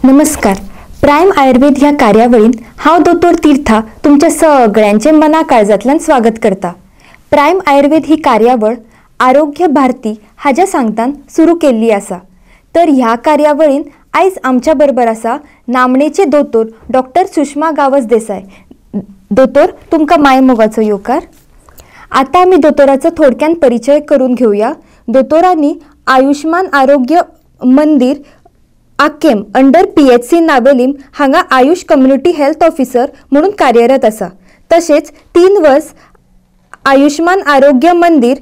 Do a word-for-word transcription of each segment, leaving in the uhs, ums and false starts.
नमस्कार. प्राइम आयुर्वेद ह्या कार्यावळीन हांव दोतोर तीर्था तुमच्या सगळ्यांचे मना काळजातल्यान स्वागत करता. प्राइम आयुर्वेद ही कार्यावळ आरोग्य भारती हाज्या सांगतान सुरू केल्ली आसा. तर ह्या कार्यावळीन आयज आमच्या बरोबर आसा नामणेचे दोतोर डॉक्टर सुषमा गावस देसाय. दोतोर तुमकां माय मोगाचो येवकार. आता आमी दोतोराचो थोडक्यान परिचय करून घेवया. दोतोरांनी Ayushman Arogya Mandir Aquem under P H C Navelim हांगा आयुष कम्युनिटी हेल्थ ऑफिसर म्हणून कार्यरत आसा. तशेंच तीन वर्स आयुष्मान आरोग्य मंदिर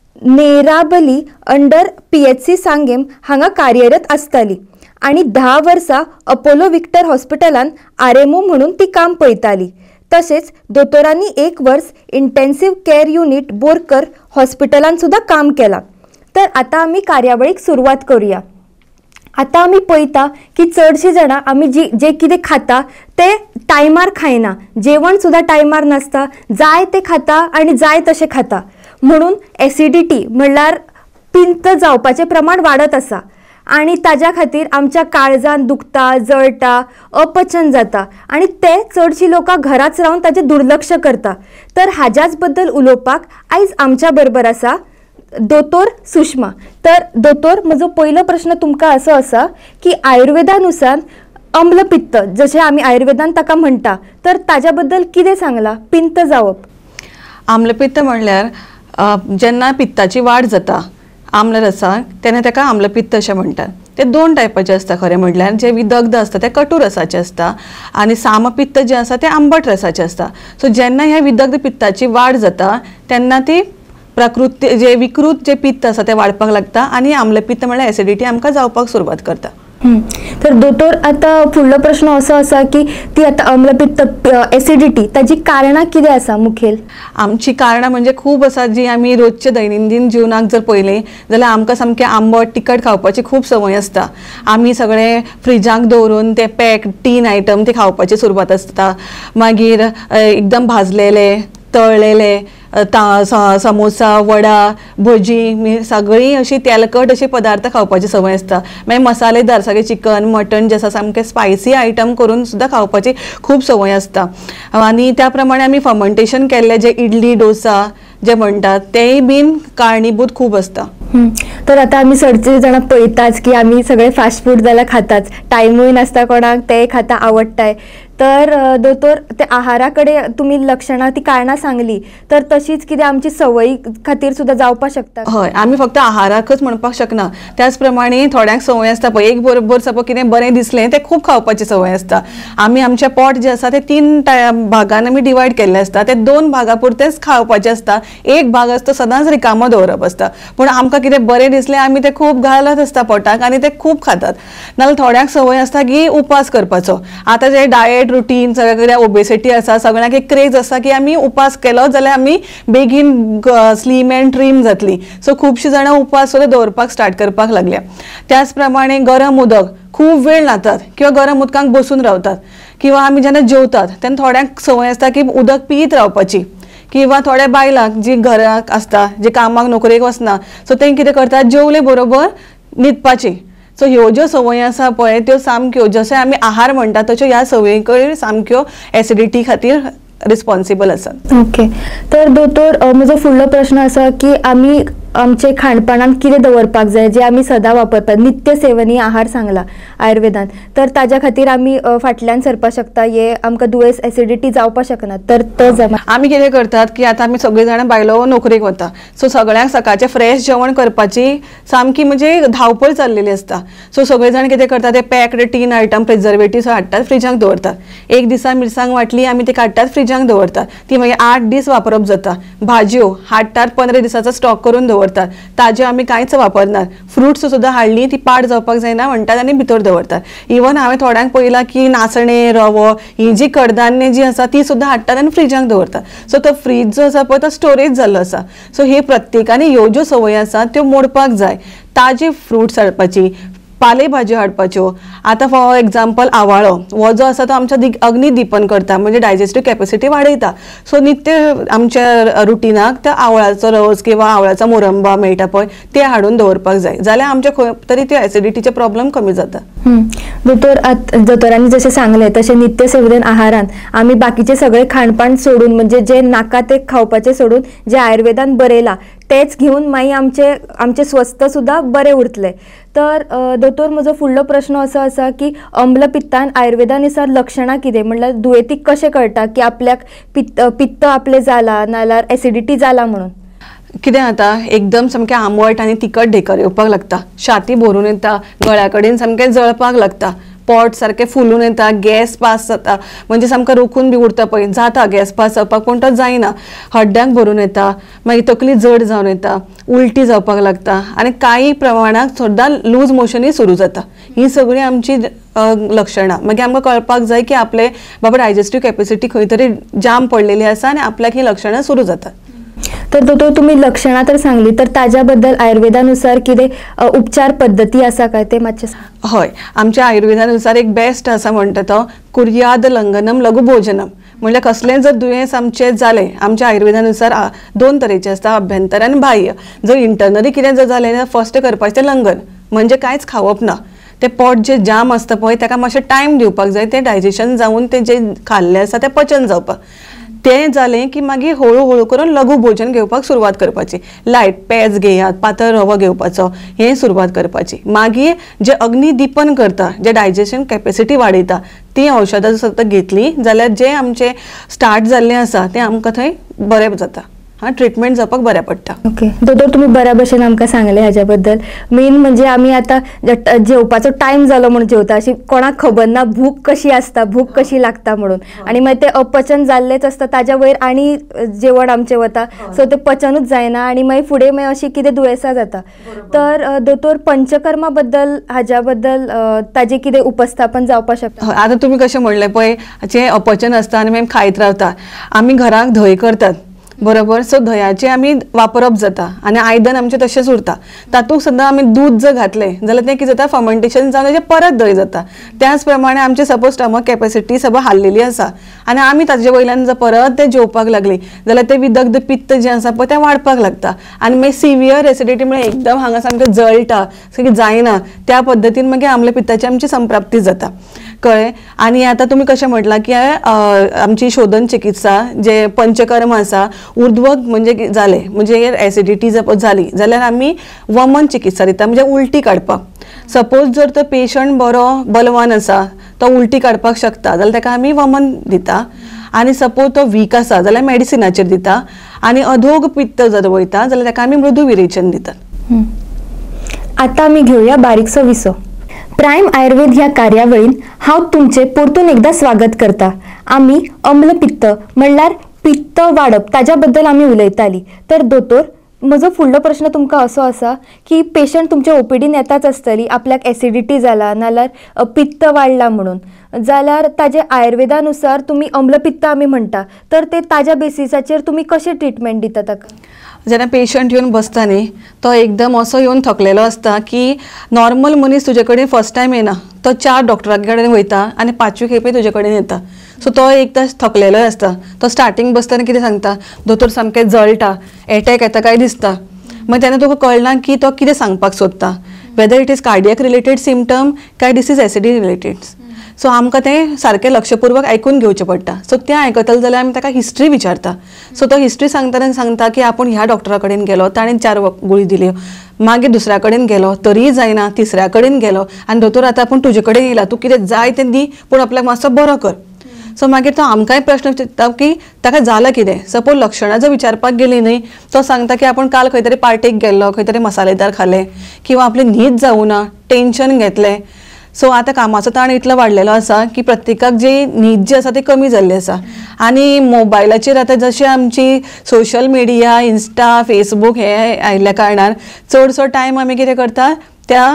नेराबली under P H C Sanguem हांगा कार्यरत आसताली आनी धा वर्सां अपोलो विक्टर हॉस्पिटलान आर एम ओ म्हणून ती काम पळयताली. तशेंच दोतोरांनी एक वर्स इंटेन्सिव केअर युनिट बोरकर हॉस्पिटलान सुद्दां काम केलां. तर आतां आमी कार्यावळीक सुरवात करुया. आता आमी पळयता की चडशीं जाणां आमी जी जे कितें खाता ते टायमार खायना. जेवण सुद्दां टायमार नासता, जाय तें खाता आनी जाय तशें खाता. म्हणून एसिडिटी म्हणल्यार पित्त जावपाचें प्रमाण वाडत आसा आनी ताज्या खातीर आमच्या काळजान दुखता, जळटा, अपचन जाता आनी ते चडशीं लोकां घराच रावन ताजें दुर्लक्ष करता. तर हाज्याच बद्दल उलोवपाक आयज आमच्या बरोबर आसा दोतोर सुषमा. तर दोतोर, म्हजो पयलो प्रश्न तुमकां असो आसा की आयुर्वेदानुसार अम्लपित्त जशें आमी आयुर्वेदान ताका म्हणटा, तर ताज्या बद्दल कितें सांगलां पित्त जावप? आम्लपित्त म्हणल्यार जेन्ना पित्ताची वाड जाता आम्ल रसाक तेन्ना ताका आम्लपित्त अशें म्हणटात. ते दोन टायपाचे आसता. खरें म्हणल्यार जे विदग्ध आसता ते कटू रसाचे आसता आनी सामपित्त जे आसा ते आंबट रसाचे आसता. सो जेन्ना ह्या विदग्ध पित्ताची वाड जाता तेन्ना ती प्रकृती जे विकृत जे पित्त आसा ते वाडपाक लागता आनी आम्लपित्त म्हणल्यार एसिडिटी आमकां जावपाक सुरवात करता. तर दोतोर, आता फुडलो प्रश्न असो आसा की ती आता अम्लपित्त एसिडिटी ताजी कारणां कितें आसा मुखेल? आमची कारणां म्हणजे खूब आसा जी आमी रोजच्या दैनंदीन जिवनाक जर पळयलें जाल्यार आमकां सामकें आंबट तिखट खावपाची खूब संवय आसता. आमी सगळे फ्रिजाक दवरून ते पॅक टीन आयटम ते खावपाची सुरवात आसता. मागीर एकदम भाजलेले, तळलेले समोसा, वडा, भजी सगळी अशी तेलकट अशी पदार्थ खावपाची संवय आसता. मागीर मसालेदार सगळे चिकन मटन जे आसा सामकें स्पायसी आयटम करून सुद्दां खावपाची खूब संवय आसता. आनी त्या प्रमाणे आमी फर्मंटेशन केल्ले जे इडली डोसा जे म्हणटात तेय बीन कारणीभूत खूब आसता. तर आता आमी चडशे जाणां पळयताच की आमी सगळे फास्ट फूड जाल्यार खाताच, टायमूय नासता कोणाक, ते खाता आवडटाय. तर दोतोर, ते आहारा कडेन तुमी लक्षणां ती कारणां सांगली, तर तशीच कितें आमची संवयी खातीर सुद्दां जावपाक शकता? हय, आमी फक्त आहाराकच म्हणपाक शकना. त्याच प्रमाणे थोड्यांक संवय आसता पळय, एक बरोबर सपोज कितें बरें दिसलें तें खूब खावपाची संवय आसता. आमी आमचें पोट जें आसा तें तीन भागान आमी डिवायड केल्लें आसता. ते दोन भागा पुरतेंच खावपाचें आसता. एक भाग आसता सदांच रिकामो दवरप आसता. पूण आमकां कितें बरें दिसलें आमी तें खूब घालत आसता पोटाक आनी तें खूब खातात. नाजाल्यार थोड्यांक संवय आसता की उपास करपाचो. आतां जे डायट रुटीन सगळ्या ओबेसिटी आसा, सगळ्यांक एक क्रेज आसा की आमी उपास केलो जाल्यार आमी बेगीन स्लीम एंड ट्रीम जातली. सो खुबशीं जाणां उपास सुद्दां दवरपाक स्टार्ट करपाक लागल्या. त्याच प्रमाणे गरम उदक खूब वेळ न्हातात किंवा गरम उदकांक बसून रावतात. किंवा आमी जेन्ना जेवतात तेन्ना थोड्यांक संवय आसता की उदक पीत रावपाची. किंवा थोड्या बायलांक जी घराक आसता, जे कामाक नोकरेक वचना, सो ते कितें करतात, जेवले बरोबर न्हिदपाची. सो ह्यो ज्यो संवय आसा पळय त्यो सामक्यो, जशें आमी आहार म्हणटा तश्यो ह्या संवयी सामक्यो एसिडिटी खातीर रिस्पॉन्सिबल आसात. ओके. तर दोतोर, म्हजो फुडलो प्रश्न आसा की आमी आमचे खाणपानान कितें दवरपाक जाय जे आमी सदां वापरतात, नित्य सेवनीय आहार सांगला आयुर्वेदान, तर ताज्या खातीर आमी फाटल्यान सरपाक शकता, हे आमकां दुयेंस एसिडिटी जावपाक शकना, तर तो जमा आमी कितें करतात की आतां आमी सगळीं जाणां बायलो नोकरेक वता. सो सगळ्यांक सकाळचें फ्रेश जेवण करपाची सामकी म्हणजे धांवपळ चाललेली आसता. सो सगळे जाण कितें करतात, ते पॅक्ड टीन आयटम प्रिझर्वेटिव्स हाडटात, फ्रिजाक दवरतात. एक दिसा मिरसांग वाटली आमी ती काडटात, फ्रिजाक दवरतात. ती मागीर आठ दीस वापरप जाता. भाजयो हाडटात, पंदरा दिसाचो स्टॉक करून दवरतात. ताजे आमी कांयच वापरनात. फ्रुट्स सुद्दां हाडली ती पाड जावपाक जायना म्हणटात आनी भितर दवरतात. इवन हांवें थोड्यांक पळयलां की नाचणे, रवो ही जी कडधान्य जी आसा ती सुद्दां हाडटात आनी फ्रिजाक दवरतात. सो तो फ्रीज जो आसा पळय तो स्टोरेज जाल्लो आसा. सो हे प्रत्येकानी ह्यो ज्यो संवय आसा त्यो मोडपाक जाय. ताजी फ्रुट्स हाडपाची, पाले भाजी हाडपाच्यो. आतां फॉर एग्जाम्पल आवाळो हो जो आसा तो आमच्या दि अग्नी दिपन करता, म्हणजे डायजेस्टीव कॅपेसिटी वाडयता. सो नित्य आमच्या रुटिनाक त्या आवळाचो रस किंवा आवळाचो मुरंबा मेळटा पळय ते हाडून दवरपाक जाय, जाल्यार आमच्या खंय तरी त्यो एसिडिटीचे प्रॉब्लेम कमी जाता. दोतोर दोतोरांनी जसे सांगले तसे नित्य सेवन आहारान आम्ही बाकीचे सगळे खाणपाण सोडून, म्हणजे जे नाका ते खावपाचे सोडून जे आयुर्वेदान बरयला तेच घेऊन मागीर आमचे आमचे स्वस्थ सुद्धा बरे उरतले. तर दोतोर म्हजो फुडलो प्रश्न असो आसा की अम्लपित्तान आयुर्वेदानुसार लक्षणां कितें, म्हणल्यार दुयेंतीक कशें कळटा की आपल्याक पित्त पित्त आपले जाला नाल्यार एसिडिटी जाला म्हणून. कितें जाता, एकदम सामकें आंबट आनी तिखट ढेकर येवपाक लागता, छाती भरून येता, गळ्या कडेन सामकें जळपाक लागता, पोट सारकें फुलून येता, गॅस पास जाता, म्हणजे सामको रोखून बी उरता पळय जाता गॅस पास जावपाक पूण तो जायना, हड्ड्यांक भरून येता, मागीर तकली जड जावन येता, उलटी जावपाक लागता आनी कांय प्रमाणात सुद्दां लूज मोशनूय सुरू जाता. ही सगळी आमची लक्षणां. मागीर आमकां कळपाक जाय की आपले बाबा डायजेस्टीव कॅपेसिटी खंय तरी जाम पडलेली आसा आनी आपल्याक ही लक्षणां सुरू जातात. तर दोतोर तुम्ही लक्षणां तर सांगली, तर ताज्याबद्दल आयुर्वेदानुसार कितें उपचार पद्दती आसा काय ते मातशें? हय, आमच्या आयुर्वेदानुसार एक बेस्ट आसा म्हणटा तो कुर्याद लंघनम लघु भोजनम. म्हणजे कसलें जर दुयेंस आमचें जालें, आमच्या आयुर्वेदानुसार दोन तरेचें आसता, अभ्यंतर आनी बाह्य. जर इंटरनली कितें जर जालें जाल्यार फर्स्ट करपाचें लंघन, म्हणजे कांयच खावप ना. ते पोट जे जाम आसता पळय ताका मातशें टायम दिवपाक जाय, तें डायजेशन जावन तें जें खाल्लें आसा तें पचन जावपाक. तें जालें की मागीर हळू हळू करून लघु भोजन घेवपाक सुरवात करपाची. लायट पेज घेयात, पातळ रवो घेवपाचो, हें सुरवात करपाची. मागीर जे अग्नी दिपन करता, जे डायजेशन कॅपेसिटी वाडयता ती औषधां सतत घेतली जाल्यार जे आमचे स्टार्ट जाल्लें आसा तें आमकां थंय बरें जाता. हां, ट्रिटमेंट जावपाक बऱ्या पडटा. ओके दोतोर, तुम्ही बऱ्या भशेन आमकां सांगलें हाज्या बद्दल. मेन म्हणजे आमी आतां जेवपाचो टायम जालो म्हणून जेवता, अशी कोणाक खबर ना भूक कशी आसता, भूक कशी लागता म्हणून, आनी मागीर तें अपचन जाल्लेंच आसता, ताज्या वयर आनी जेवण आमचें वता, सो तें पचनूच जायना आनी मागीर फुडें मागीर अशी कितें दुयेंसां जाता. तर दोतोर पंचकर्मा बद्दल हाज्या बद्दल ताजें कितें उपस्थापन जावपाक शकता? आतां तुमी कशें म्हणलें पळय, जें अपचन आसता आनी मागीर खायत रावता, आमी घराक धंय करतात बरोबर. सो धंयाचे आमी वापरप जाता आनी आयदन आमचें तशेंच उरता. तातूंत सुद्दां आमी दूध जर घातलें जाल्यार तें कितें जाता, फर्मेंटेशन जावन तेजें परत धंय जाता. त्याच प्रमाणे आमची सपोज स्टमक कॅपेसिटी सगळं हाल्लेली आसा आनी आमी ताजे वयल्यान जर परत तें जेवपाक लागली जाल्यार तें विदग्ध पित्त जें आसा पळय तें वाडपाक लागता आनी मागीर सिवियर एसिडिटी म्हणजे एकदम हांगा सामकें जळटा, सारकें जायना, त्या पद्दतीन मागीर आमल्या पित्ताची आमची संप्राप्ती जाता, कळ्ळें. आनी आतां तुमी कशें म्हटलां की आमची शोधन चिकित्सा जे पंचकर्म आसा, उर्ध्वक म्हणजे जालें म्हणजे एसिडिटी जर जाली जाल्यार आमी वमन चिकित्सा दिता, म्हणजे उलटी काडपाक. सपोज जर तो पेशंट बरो बलवान आसा, तो उलटी काडपाक शकता जाल्यार ताका आमी वमन दिता. आनी सपोज तो वीक आसा जाल्यार मेडिसिनाचेर दिता. आनी अधोग पित्त जर वयता जाल्यार ताका आमी मृदू विरेचन दितात. आतां आमी घेवया बारीकसो विसो. प्रायम आयुर्वेद ह्या कार्यावळीन हांव तुमचे परतून एकदा स्वागत करता. आमी अम्लपित्त म्हणल्यार पित्त वाडप ताज्या बद्दल आमी उलयताली. तर दोतोर, म्हजो फुडलो प्रश्न तुमकां असो आसा की पेशंट तुमच्या ओपीडीन येताच आसतली, आपल्याक एसिडिटी जाला नाल्यार पित्त वाडला म्हणून, जाल्यार ताजे आयुर्वेदानुसार तुमी अम्लपित्त आमी म्हणटा, तर ते ताज्या बेसिसाचेर तुमी कशें ट्रिटमेंट दिता ताका? जेन्ना पेशंट येवन बसता न्ही, तो एकदम असो येवन थकलेलो आसता की नॉर्मल मनीस तुजे कडेन फर्स्ट टायम येना, तो चार डॉक्टरा कडेन वयता आनी पांचवी खेपे तुजे कडेन येता. सो तो एक तास थकलेलो आसता. तो स्टार्टींग बसतना कितें सांगता, दोतोर सामकें जळटा, एटॅक येता काय दिसता. मागीर तेन्ना तुका कळना की तो कितें सांगपाक सोदता, whether it is cardiac related symptom काय this is acidity related. So आमकां तें सारकें लक्षपूर्वक आयकून घेवचें पडटा. सो तें आयकतले जाल्यार आमी ताका हिस्ट्री विचारता. सो तो हिस्ट्री सांगतना सांगता की आपूण ह्या डॉक्टरा कडेन गेलो, ताणें चार गुळी दिल्यो, मागीर दुसऱ्या कडेन गेलो तरीय जायना, तिसऱ्या कडेन गेलो आनी दोतोर आतां आपूण तुजे कडेन येयला, तूं कितें जाय तें दी पूण आपल्याक मातसो बरो कर. सो मागीर तो आमकांय प्रश्न विचारता की ताका जालां कितें. सपोज लक्षणां जर विचारपाक गेली न्ही, तो सांगता की आपूण काल खंय तरी पार्टेक गेल्लो, खंय तरी मसालेदार खालें, किंवा आपली न्हीद जावूं ना, टेन्शन घेतलें. सो आतां कामाचो ताण इतलो वाडलेलो आसा की प्रत्येकाक जी न्हीद जी आसा ती कमी जाल्ली आसा. आनी मोबायलाचेर आतां जशी आमची सोशल मिडिया, इन्स्टा, फेसबूक हे आयिल्ल्या कारणान चडसो टायम आमी कितें करता, त्या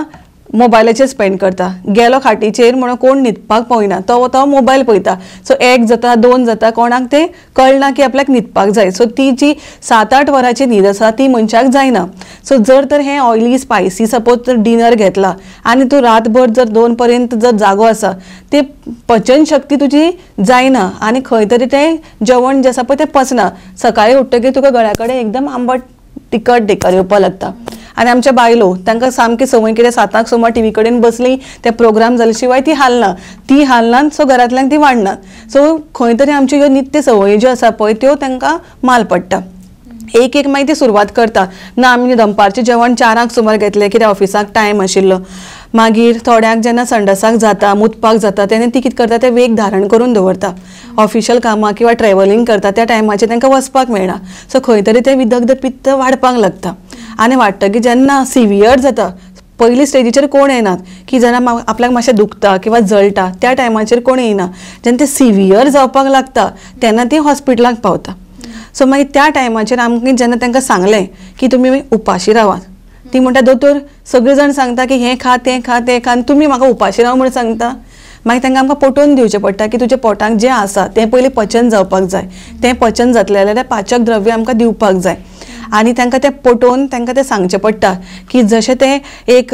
मोबायलाचेर स्पेंड करता. गेलो खाटीचेर म्हणून कोण न्हिदपाक पळयना, तो तो मोबायल पळयता. सो एक जाता दोन जाता कोणाक ते कळना की आपल्याक न्हिदपाक जाय. सो ती जी सात आठ वरांची न्हीद आसा ती मनशाक जायना. सो जर तर हें ऑयली स्पायसी सपोज जर डिनर घेतला आनी तूं रातभर जर दोन पर्यंत जर जागो आसा, ते पचन शक्ती तुजी जायना आनी खंय तरी तें जेवण जें आसा पळय तें पचना. सकाळीं उठ्ठकीर तुका गळ्या कडेन एकदम आंबट तिखट देकार येवपाक लागता. आनी आमच्या बायलो तांकां सामकी संवय कितें सातांक सुमार टी व्ही कडेन बसली ते प्रोग्राम जाले शिवाय ती हालना ती हालनात. सो घरांतल्यान ती वाडनात. सो खंय तरी आमच्यो ह्यो नित्य संवय ज्यो आसा पळय त्यो तांकां माल पडटा. एक एक मागीर ती सुरवात करता, ना आमी दनपारचें जेवण चारांक सुमार घेतलें कित्याक ऑफिसाक टायम आशिल्लो. मागीर थोड्यांक जेन्ना संडासाक जाता मुतपाक जाता तेन्ना ती कितें करता तें वेग धारण करून दवरता. ऑफिशियल कामां किंवा ट्रॅव्हलिंग करता त्या टायमाचेर तांकां वचपाक मेळना. सो खंय तरी तें विदग्ध पित्त वाडपाक लागता. आनी वाडटकीर जेन्ना सिवियर जाता पयली स्टेजीचेर कोण येनात की जेन्ना आपल्याक मातशें दुखता किंवा जळटा त्या टायमाचेर कोण येना. जेन्ना तें सिवियर जावपाक लागता तेन्ना ती हॉस्पिटलाक पावता. सो मागीर त्या टायमाचेर आमकां जेन्ना तांकां सांगलें की तुमी उपाशी रावात, ती म्हणटा दोतोर सगळे जाण सांगता की हें खा तें खा तें खा आनी तुमी म्हाका उपाशी राव म्हूण सांगता. मागीर तांकां आमकां पटोवन दिवचें पडटा की तुज्या पोटांत जें आसा तें पयलीं पचन जावपाक जाय. तें पचन जातलें जाल्यार पाचक द्रव्य आमकां दिवपाक जाय. आनी तांकां तें पटोवन तांकां तें सांगचें पडटा की जशें तें एक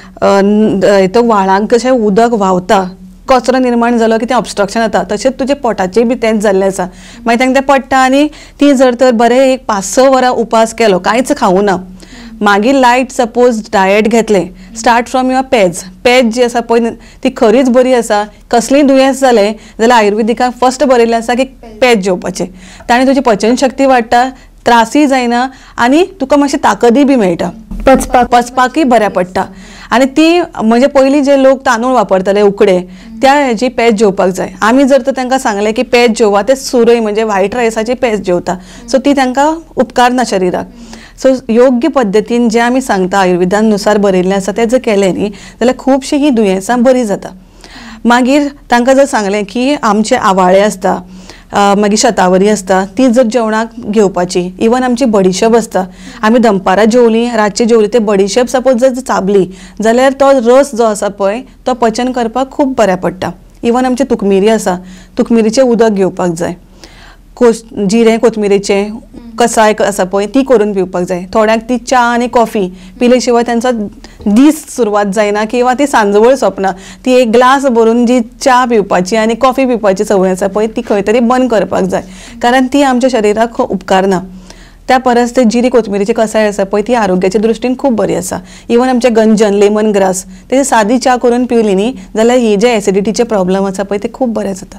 तो व्हाळांत कशें उदक व्हांवता, कचरो निर्माण जालो की तें ऑब्स्ट्रक्शन जाता, तशेंच तुजें पोटाचें बी तेंच जाल्लें आसा. मागीर तांकां तें पडटा आनी ती जर तर बरें एक पांच स वरां उपास केलो कांयच खावूं ना, मागीर लायट सपोज डायट घेतलें स्टार्ट फ्रॉम युअर पेज पेज जी आसा पळय ती खरीच बरी आसा. कसलीय दुयेंस जालें जाल्यार आयुर्वेदिकान फर्स्ट बरयल्लें आसा की पेज जेवपाचें. ताणें तुजी पचन शक्ती वाडटा, त्रासय जायना आनी तुका मातशी ताकदय बी मेळटा, पचपाक पचपाकय बऱ्या पडटा. आनी ती म्हणजे पयलीं जे लोक तांदूळ वापरताले उकडे त्या हेजी पेज जेवपाक जाय. आमी जर तर तांकां सांगलें की पेज जेवा ते सुरय म्हणजे व्हायट रायसाची पेज जेवता. सो ती तांकां उपकारना शरिराक. सो योग्य पद्दतीन जें आमी सांगता आयुर्वेदान नुसार बरयल्लें आसा तें जर केलें न्ही जाल्यार खुबशीं ही दुयेंसां बरी जाता. मागीर तांकां जर सांगलें की आमचे आवाळे आसता, मागीर शतावरी आसता ती जर जेवणाक घेवपाची. इवन आमची बडिशेप आसता, आमी दनपारां जेवली रातची जेवली ते बडिशेप सपोज जर चाबली जाल्यार तो रस जो आसा पळय तो पचन करपाक खूब बऱ्या पडटा. इवन आमची तुकमिरी आसा, तुकमिरीचें उदक घेवपाक जाय. कोस जिरें कोथमिरेचें कसाय आसा पळय ती करून पिवपाक जाय. थोड्यांक ती च्या आनी कॉफी पिले शिवाय तांचो दीस सुरवात जायना किंवा ती सांजवळ सोंपना. ती एक ग्लास भरून जी च्या पिवपाची आनी कॉफी पिवपाची संवय आसा पळय ती खंय तरी बंद करपाक जाय, कारण ती आमच्या शरिराक उपकार ना. त्या परस ते जिरी कोथमिरीची कसाय आसा पळय ती आरोग्याच्या दृश्टीन खूब बरी आसा. इवन आमचे गंजन लेमन ग्रास तेजी सादी च्या करून पिवली न्ही जाल्यार ही जे एसिडिटीचे प्रॉब्लेम आसा पळय ते खूब बरे जाता.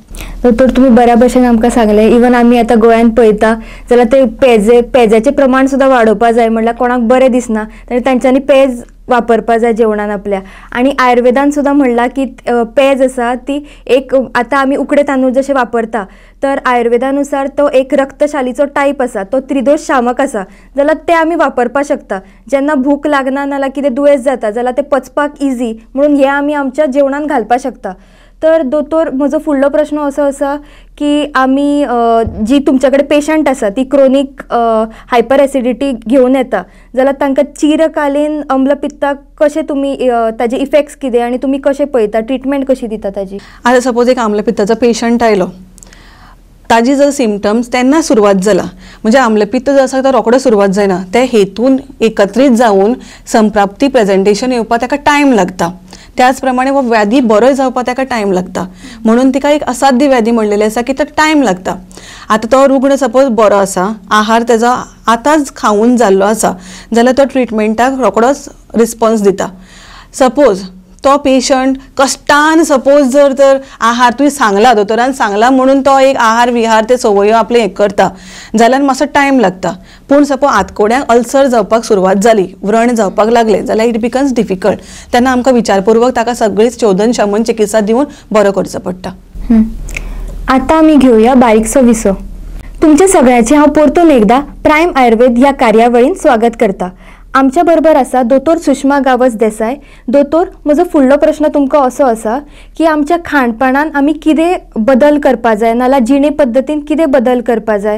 तर तुम्ही बऱ्या भशेन आमकां सांगलें. इवन आमी आतां गोंयांत पळयता जाल्यार ते पेजे पेजाचें प्रमाण सुद्दां वाडोवपा जाय. म्हणल्यार कोणाक बरें दिसना जाल्यार तांच्यांनी पेज वापरपा जाय जेवणान आपल्या. आनी आयुर्वेदान सुद्दां म्हणलां की पेज आसा ती एक आतां आमी उकडे तांदूळ जशे वापरता तर आयुर्वेदानुसार तो एक रक्तशालीचो टायप आसा, तो त्रिदोष शामक आसा जाल्यार ते आमी वापरपा शकता. जेन्ना भूक लागना नाल्यार कितें दुयेंस जाता जाल्यार ते पचपाक इजी म्हणून हे आमी आमच्या जेवणान घालपा शकता. तर दोतोर म्हजो फुडलो प्रश्न असो आसा की आमी जी तुमच्या कडेन पेशंट आसा ती क्रोनीक हायपर एसिडिटी घेवन येता जाल्यार तांकां चिरकालीन अम्लपित्ताक कशें तुमी ताजे इफेक्ट्स कितें आनी तुमी कशें पळयता, ट्रिटमेंट कशी दिता ताजी? आतां सपोज एक आम्लपित्ताचो पेशंट आयलो, ताजी जर सिमटम्स तेन्ना सुरवात जाला म्हणजे आम्लपित्त जो आसा तो रोखडो सुरवात जायना. ते हेतून एकत्रीत जावन संप्राप्ती प्रेजेंटेशन येवपाक ताका टायम लागता. त्याच प्रमाणे वो व्याधी बरो जावपाक ताका टायम लागता. म्हणून तिका एक असाध्य व्याधी म्हणलेली आसा की तो टायम लागता. आतां तो रुग्ण सपोज बरो आसा, आहार तेजो आतांच खावून जाल्लो आसा जाल्यार तो ट्रिटमेंटाक रोखडोच रिस्पॉन्स दिता. सपोज तो पेशंट कश्टान सपोज जर तर आहार तुवें सांगला दोतोरान सांगला म्हणून तो एक आहार विहार ते संवयो आपले हें करता जाल्यार मातसो टायम लागता. पूण सपोज आतकोड्यांक अल्सर जावपाक सुरवात जाली, व्रण जावपाक लागले जाल्यार इट बिकम्स डिफिकल्ट. तेन्ना आमकां विचारपूर्वक ताका सगळीच शोधन शमन चिकित्सा दिवन बरो करचो पडटा. आतां आमी घेवया बारीकसो विसो. तुमच्या सगळ्यांचे हांव परतून एकदा प्रायम आयुर्वेद ह्या कार्यावळीन स्वागत करता. आमच्या बरोबर आसा दोतोर सुषमा गावस देसाय. दोतोर, म्हजो फुडलो प्रश्न तुमकां असो आसा की आमच्या खाणपाणान आमी कितें बदल करपा जाय नाल्यार जिणे पद्दतीन कितें बदल करपा जाय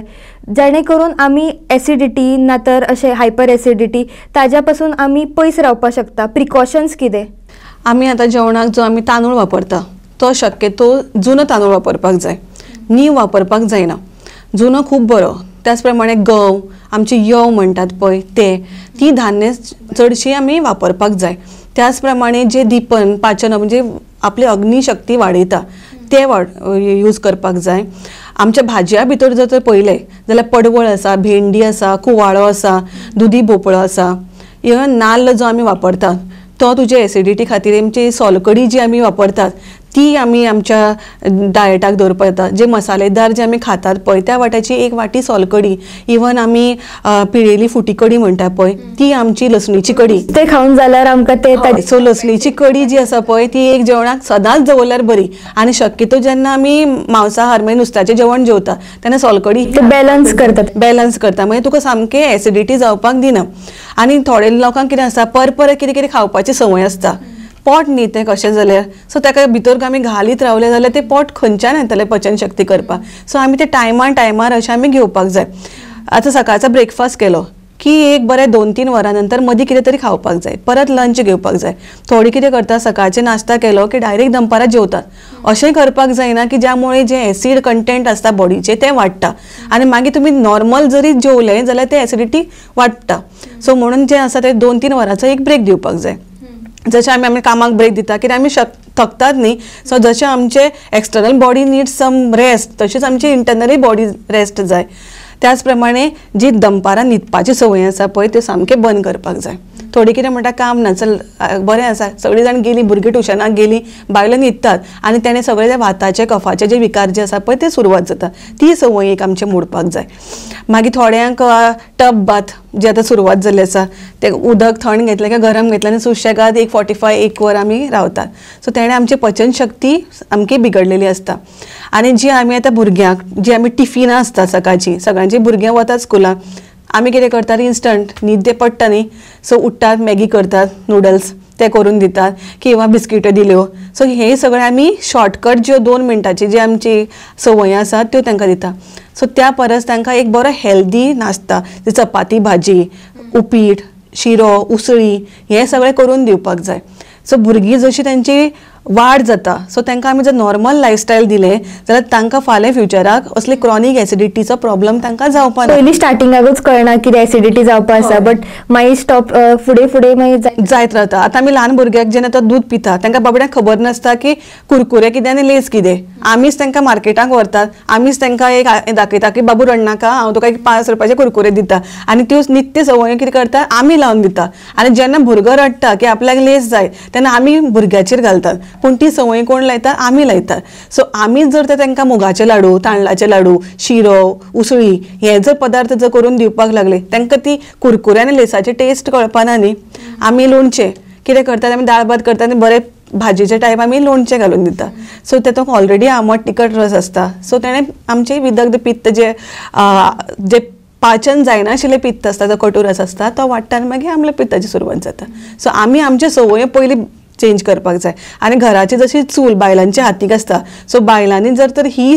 जेणे करून आमी एसिडिटी ना तर अशें हायपर एसिडिटी ताज्या पासून आमी पयस रावपाक शकता. प्रिकॉशन्स कितें? आमी आतां जेवणाक जो आमी तांदूळ वापरता तो शक्यतो जुनो तांदूळ वापरपाक जाय, नीव वापरपाक जायना. जुनो खूब बरो. त्याच प्रमाणे गंव, आमची यव म्हणटात पळय ते, ती धान्य चडशी आमी वापरपाक जाय. त्याच प्रमाणे जे दिपन पाचन म्हणजे आपली अग्निशक्ती वाडयता ते वाड यूज करपाक जाय. आमच्या भाजया भितर जर तर पळयलें जाल्यार पडवळ आसा, भेंडी आसा, कुवाळो आसा, दुदी भोपळो आसा, इवन नाल्ल जो आमी वापरतात तो तुजे एसिडिटी खातीर आमची सोलकडी जी आमी वापरतात ती आमी आमच्या डायटाक दवरपाक जाता. जे मसालेदार जे आमी खातात पळय त्या वाट्याची एक वाटी सोलकडी, इवन आमी पिळेली फुटी कडी म्हणटा पळय ती आमची लसणीची कडी ते खाऊन जाल्यार आमकां ते सो लसणीची कडी जी आसा पळय ती एक जेवणाक सदांच दवरल्यार बरी. आनी शक्यतो जेन्ना आमी मांसाहार म्हणजे नुस्त्याचें जेवण जेवता तेन्ना सोलकडी बॅलन्स करतात बॅलन्स करता म्हणजे तुका सामकें एसिडिटी जावपाक दिना. आनी थोडे लोकांक कितें आसता परपर कितें कितें खावपाची संवय आसता, पोट न्ही तें कशें जाल्यार, सो ताका भितर आमी घालीत रावले जाल्यार तें पोट खंयच्यान येतलें पचन शक्ती करपाक. सो आमी ते टायमान टायमार अशें आमी घेवपाक जाय. आतां सकाळचो ब्रेकफास्ट केलो की एक बरें दोन तीन वरां नंतर मदीं कितें तरी खावपाक जाय, परत लंच घेवपाक जाय. थोडी कितें करता सकाळचे नाश्ता केलो की डायरेक्ट दनपारां जेवतात. अशें करपाक जायना की ज्यामुळे जे एसीड कंटेंट आसता बॉडीचे तें वाडटा आनी मागीर तुमी नॉर्मल जरी जेवलें जाल्यार तें एसिडिटी वाडटा. सो म्हणून जें आसा तें दोन तीन वरांचो एक ब्रेक दिवपाक जाय. जशें आमी आमी कामाक ब्रेक दिता कित्याक आमी शक थकतात न्ही, सो जशें आमचे external body needs some rest तशेंच आमची इंटरनली बॉडी रेस्ट जाय. त्याच प्रमाणे जी दनपारां न्हिदपाची संवय आसा पळय त्यो सामकें बंद करपाक जाय. थोडी कितें म्हणटा काम ना चल बरें आसा सगळीं जाण गेलीं भुरगीं ट्युशनाक गेलीं बायलो न्हिदतात आनी तेणें सगळे जे वाताचे कफाचे जे विकार जे आसा पळय ते सुरवात जाता. ती संवय एक आमचे मोडपाक जाय. मागीर थोड्यांक टब बाथ जे आतां सुरवात जाल्ली आसा ते उदक थंड घेतलें काय गरम घेतलें आनी सुशेगाद एक फोर्टी फाय एक वर आमी रावतात. सो तेणें आमची पचन शक्ती सामकी बिगडलेली आसता. आनी जी आमी आतां भुरग्यांक जी आमी टिफिनां आसता सकाळची सगळ्यांची भुरग्यां वतात स्कुलाक, आमी कितें करतात इन्स्टंट न्हीद ते पडटा न्ही, सो उठतात मॅगी करतात नूडल्स ते करून दितात किंवा बिस्किट्यो दिल्यो. सो हे सगळें आमी शॉर्टकट ज्यो दोन मिनटाची जी आमची संवय आसा त्यो तांकां दिता. सो त्या परस तांकां एक बरो हेल्दी नाश्ता चपाती भाजी, उपीट, शिरो, उसळी हे सगळें करून दिवपाक जाय. सो भुरगीं जशी तांची वाड जाता सो तांकां आमी जर नॉर्मल लायफस्टायल दिलें जाल्यार तांकां फाल्यां फ्युचराक असले क्रॉनीक एसिडिटीचो प्रॉब्लम तांकां जावपा ना. पयलीं स्टार्टिंगाकूच कळना कितें एसिडिटी जावपा आसा, बट मागीर स्टॉप फुडें फुडें मागीर जायत रावता. आतां आमी ल्हान भुरग्याक जेन्ना तो दूध पिता तांकां बाबड्यांक खबर नासता की कुरकुरे कितें आनी लेस कितें. आमीच तांकां मार्केटाक व्हरतात, आमीच तांकां एक दाखयता की बाबू रडनाका हांव तुका एक पांच रुपयाचे कुरकुरे दिता आनी त्यो नित्य संवय कितें करता आमी लावन दिता. आनी जेन्ना भुरगो रडटा की आपल्याक लेस जाय तेन्ना आमी भुरग्याचेर घालतात, पूण ती संवय कोण लायता आमी लायतात. सो आमीच जर ते तांकां मुगाचे लाडू, तांदळाचे लाडू, शिरो, उसळी हे जर पदार्थ जर करून दिवपाक लागले तांकां ती कुरकुरे आनी लेसाची टेस्ट कळपाना न्ही. आमी लोणचें कितें करतात आमी दाळ भात करतात आनी बरें भाजयेच्या टायम आमी लोणचें घालून दिता. सो तातूंत ऑलरेडी आमट तिखट रस आसता. सो तेणें आमचें विदग्ध पित्त जे जे पाचन जायनाशिल्लें पित्त आसता जो कटू रस आसता तो वाडटा आनी मागीर आमल्या पित्ताची सुरवात जाता. सो आमी आमचे संवय पयलीं चेंज करपाक जाय. आनी घराची जशी चूल बायलांच्या हातीक आसता सो बायलांनी जर तर ही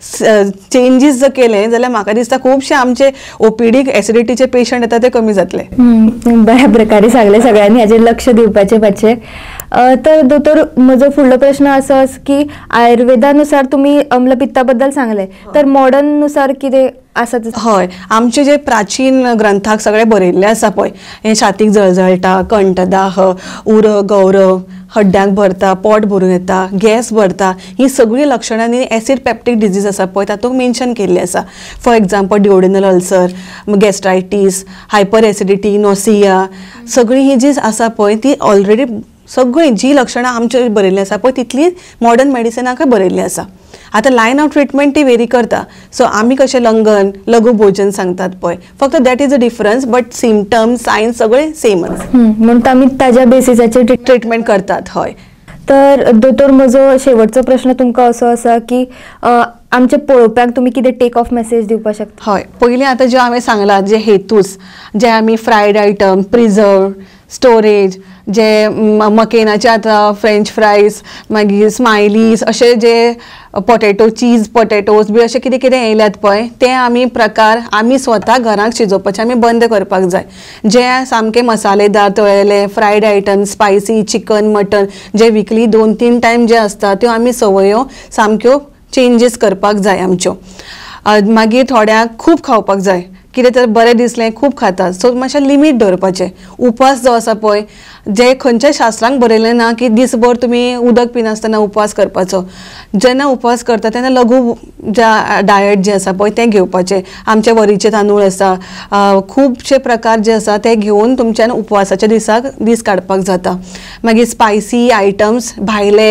चेंजीस जर केले जाल्यार म्हाका दिसता खुबशे आमचे ओपीडीक एसिडिटीचे पेशंट येता ते कमी जातले. बऱ्या प्रकारे सांगले सगळ्यांनी हाजेर लक्ष दिवपाचें पाचें. तर दोतोर म्हजो फुडलो प्रश्न असो की आयुर्वेदानुसार तुमी अम्लपित्ता बद्दल सांगले, तर मॉडर्ननुसार कितें आसा? हय, आमचे जे प्राचीन ग्रंथाक सगळें बरयल्लें आसा पळय, हें छातीक जळजळटा, कंठदाह, उर गौरव, हड्ड्यांक भरता, पोट भरून येता, गॅस भरता, ही सगळीं लक्षणांनी एसीड पेप्टीक डिजीज आसा पळय तातूंत मेन्शन केल्ली आसा. For example duodenal ulcer, gastritis, hyper acidity, nausea, सगळीं ही जी आसा पळय ती ऑलरेडी सगळीं जी लक्षणां आमचे बरयल्लीं आसा पळय तितली मॉडर्न मेडिसिनाकय बरयल्लीं आसा. आतां लायन ऑफ ट्रिटमेंट ती वेरी करता. सो आमी कशें लंगन लघु भोजन सांगतात पळय, फक्त that is a difference, but symptoms signs सगळे सेमच म्हणून आमी ताज्या बेसिसाचेर ट्रिटमेंट करतात. हय. तर दोतोर म्हजो शेवटचो प्रश्न तुमकां असो आसा की आमचे पळोवप्यांक तुमी कितें टेक ऑफ मेसेज दिवपाक शकता? हय, पयलीं आतां जे हांवें सांगलां जे हेतूस जे आमी फ्रायड आयटम, प्रिजर्व, स्टोरेज, जे म- मकेनाचे आतां फ्रेंच फ्रायज, मागीर स्मायलीज, अशे जे पोटेटो चीज पोटेटोज बी अशें कितें कितें येयल्यात पळय ते आमी प्रकार आमी स्वता घरांत शिजोवपाचे आमी बंद करपाक जाय. जे सामके मसालेदार तळिल्ले fried items, spicy chicken mutton जे विकली दोन तीन टायम जे आसता त्यो आमी संवयो सामक्यो चेंजीस करपाक जाय आमच्यो. मागीर थोड्यांक खूब खावपाक जाय, कितें तर बरें दिसलें खूब खातात, सो मातशें लिमीट दवरपाचें. उपास जो आसा पळय जे खंयच्याय शास्त्रांक बरयलें ना की दिसभर तुमी उदक पिनासतना उपवास करपाचो. जेन्ना उपवास करता तेन्ना लघु डायट जें आसा पळय तें घेवपाचें. आमचे वरीचे तांदूळ आसा, खुबशे प्रकार जे आसा ते घेवन तुमच्यान उपवासाच्या दिसाक दीस काडपाक जाता. मागीर स्पायसी आयटम्स भायले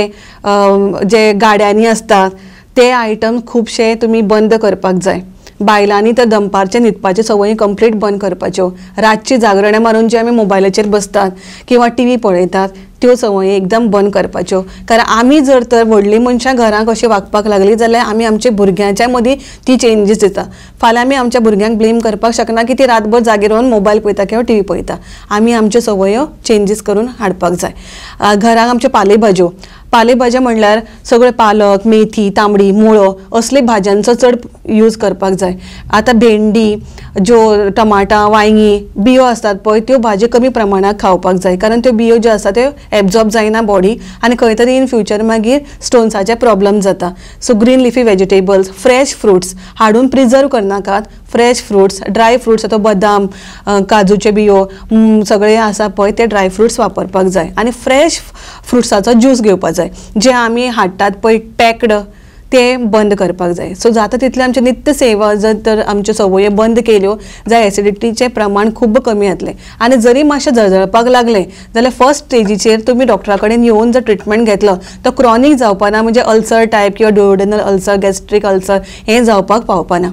जे गाड्यांनी आसतात ते आयटम खुबशे तुमी बंद करपाक जाय. बायलांनी तर दनपारचे न्हिदपाच्यो संवयी कंप्लीट बंद करपाच्यो. रातची जागरणां मारून जे आमी मोबायलाचेर बसतात किंवा टी व्ही पळयतात त्यो संवयी एकदम बंद करपाच्यो. कारण आमी जर तर व्हडलीं मनशां घरांत अशी वागपाक लागली जाल्यार आमी आमच्या भुरग्यांच्या मदीं ती चेंजीस दिता. फाल्यां आमी आमच्या भुरग्यांक ब्लेम करपाक शकना की ती रातभर जागेर रावन मोबायल पळयता किंवा टी व्ही पळयता. आमी आमच्यो संवयो चेंजीस करून हाडपाक जाय. घरांत आमच्यो पालेभाज्यो पालेभाज्यो म्हणल्यार सगळे पालक, मेथी, तांबडी, मुळो असले भाज्यांचो चड यूज करपाक जाय. आतां भेंडी, ज्यो टमाटां, वांयगी बियो आसतात पळय त्यो भाज्यो कमी प्रमाणात खावपाक जाय. कारण त्यो बियो ज्यो आसा त्यो एब्जॉर्ब जायना बॉडी आनी खंय तरी इन फ्युचर मागीर स्टोन्साचे प्रॉब्लम जाता. So green leafy vegetables, fresh fruits हाडून प्रिजर्व करनाकात. फ्रेश फ्रुट्स, ड्राय फ्रुट्स आतां बदाम, काजूचे बियो सगळे आसा पळय ते ड्राय फ्रुट्स वापरपाक जाय. आनी फ्रेश फ्रुट्साचो ज्यूस घेवपाक जाय. जे आमी हाडटात पळय पॅक्ड ते बंद करपाक जाय. सो जाता तितले आमचे नित्य सेवा जर तर आमच्यो संवयो बंद केल्यो जाल्यार एसिडिटीचें प्रमाण खूब कमी जातलें. आनी जरी मातशें जळजळपाक लागलें जाल्यार फर्स्ट स्टेजीचेर तुमी डॉक्टरा कडेन येवन जर ट्रिटमेंट घेतलो तर क्रॉनीक जावपाना, म्हणजे अल्सर टायप किंवा ड्युओडेनल अल्सर, गॅस्ट्रीक अल्सर हें जावपाक पावपाना.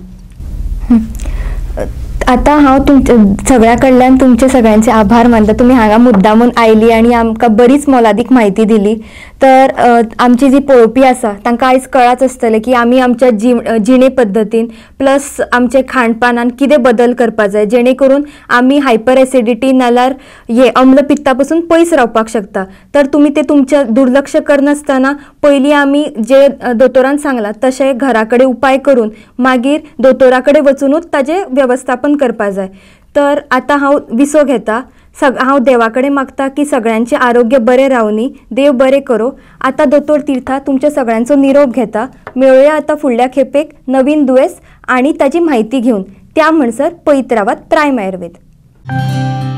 आता हांव तुमचे सगळ्या कडल्यान तुमचे सगळ्यांचे आभार मानता. तुम्ही हांगा मुद्दामून आयली आनी आमकां बरीच मोलादीक म्हायती दिली. तर आमची जी पळोवपी आसा तांकां आयज कळाच आसतलें की आमी आमच्या जीव जिणे पद्दतीन प्लस आमचे खाणपानान कितें बदल करपा जाय जेणे करून आमी हायपर एसिडिटी नाल्यार हे अम्ल पित्ता पासून पयस रावपाक शकता. तर तुमी ते तुमच्या दुर्लक्ष करनासतना पयलीं आमी जे दोतोरान सांगलां तशें घरा कडेन उपाय करून मागीर दोतोरा कडेन वचूनूच ताजें वेवस्थापन करपा जाय. तर आतां हांव विसो घेता. सग हांव देवा कडेन मागता की सगळ्यांचें आरोग्य बरें रावनी, देव बरें करो. आतां दोतोर तीर्था तुमच्या सगळ्यांचो निरोप घेता. मेळुया आतां फुडल्या खेपेक नवीन दुयेंस आनी ताजी म्हायती घेवन. त्या म्हणसर पळयत रावात प्रायम आयुर्वेद.